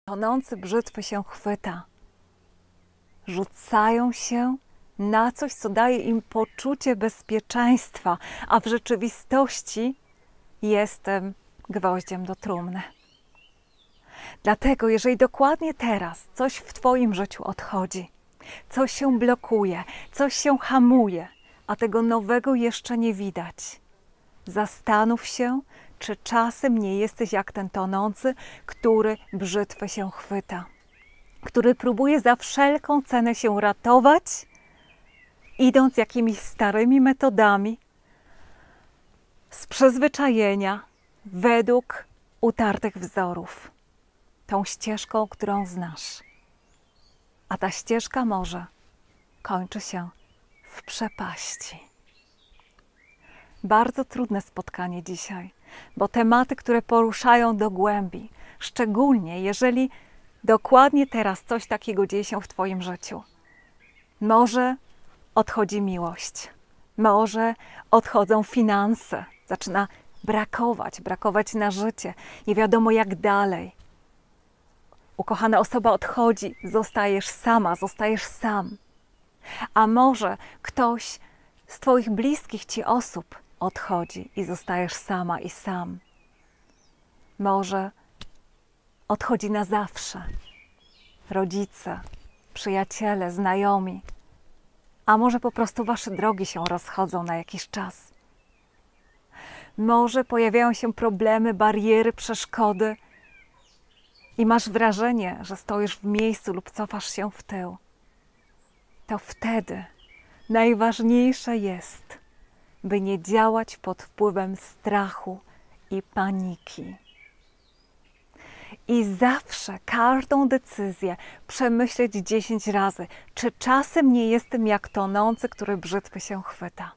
Tonący brzytwy się chwyta. Rzucają się na coś, co daje im poczucie bezpieczeństwa, a w rzeczywistości jestem gwoździem do trumny. Dlatego, jeżeli dokładnie teraz coś w Twoim życiu odchodzi, coś się blokuje, coś się hamuje, a tego nowego jeszcze nie widać, zastanów się, czy czasem nie jesteś jak ten tonący, który brzytwy się chwyta, który próbuje za wszelką cenę się ratować, idąc jakimiś starymi metodami, z przyzwyczajenia, według utartych wzorów, tą ścieżką, którą znasz. A ta ścieżka może kończy się w przepaści. Bardzo trudne spotkanie dzisiaj, bo tematy, które poruszają do głębi, szczególnie jeżeli dokładnie teraz coś takiego dzieje się w Twoim życiu. Może odchodzi miłość, może odchodzą finanse, zaczyna brakować na życie, nie wiadomo jak dalej. Ukochana osoba odchodzi, zostajesz sama, zostajesz sam. A może ktoś z Twoich bliskich Ci osób odchodzi i zostajesz sama i sam. Może odchodzi na zawsze. Rodzice, przyjaciele, znajomi. A może po prostu Wasze drogi się rozchodzą na jakiś czas. Może pojawiają się problemy, bariery, przeszkody i masz wrażenie, że stoisz w miejscu lub cofasz się w tył. To wtedy najważniejsze jest, by nie działać pod wpływem strachu i paniki. I zawsze każdą decyzję przemyśleć 10 razy, czy czasem nie jestem jak tonący, który brzytwy się chwyta.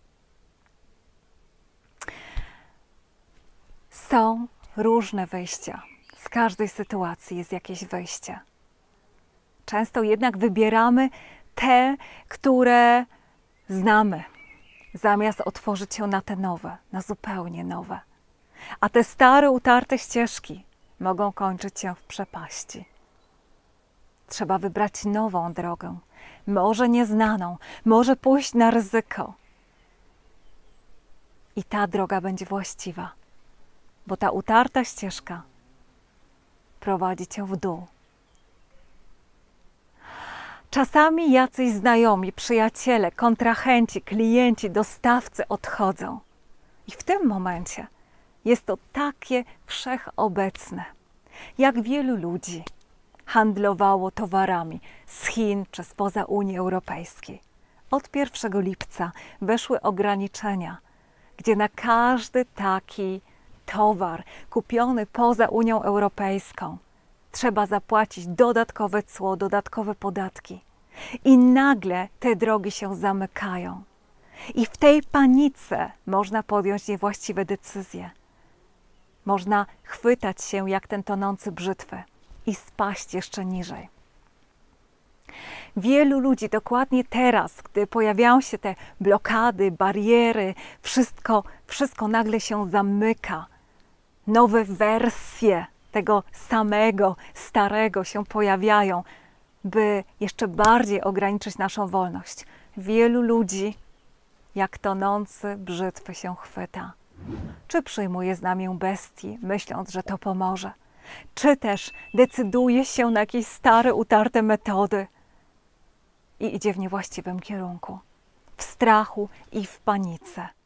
Są różne wyjścia. Z każdej sytuacji jest jakieś wyjście. Często jednak wybieramy te, które znamy, zamiast otworzyć się na te nowe, na zupełnie nowe. A te stare, utarte ścieżki mogą kończyć się w przepaści. Trzeba wybrać nową drogę, może nieznaną, może pójść na ryzyko. I ta droga będzie właściwa, bo ta utarta ścieżka prowadzi Cię w dół. Czasami jacyś znajomi, przyjaciele, kontrahenci, klienci, dostawcy odchodzą. I w tym momencie jest to takie wszechobecne. Jak wielu ludzi handlowało towarami z Chin czy spoza Unii Europejskiej. Od 1 lipca weszły ograniczenia, gdzie na każdy taki towar kupiony poza Unią Europejską trzeba zapłacić dodatkowe cło, dodatkowe podatki. I nagle te drogi się zamykają. I w tej panice można podjąć niewłaściwe decyzje. Można chwytać się jak ten tonący brzytwy i spaść jeszcze niżej. Wielu ludzi dokładnie teraz, gdy pojawiają się te blokady, bariery, wszystko nagle się zamyka. Nowe wersje tego samego, starego się pojawiają, by jeszcze bardziej ograniczyć naszą wolność. Wielu ludzi jak tonący brzytwy się chwyta. Czy przyjmuje znamię bestii, myśląc, że to pomoże? Czy też decyduje się na jakieś stare, utarte metody i idzie w niewłaściwym kierunku, w strachu i w panice?